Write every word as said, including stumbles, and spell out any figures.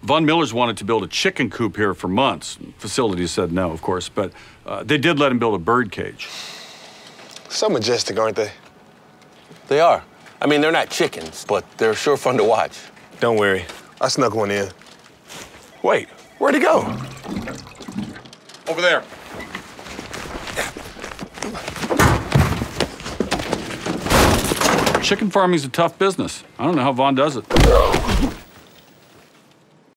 Von Miller's wanted to build a chicken coop here for months. Facilities said no, of course, but uh, they did let him build a bird cage. So majestic, aren't they? They are. I mean, they're not chickens, but they're sure fun to watch. Don't worry. I snuck one in. Wait, where'd he go? Over there. Chicken farming's a tough business. I don't know how Von does it.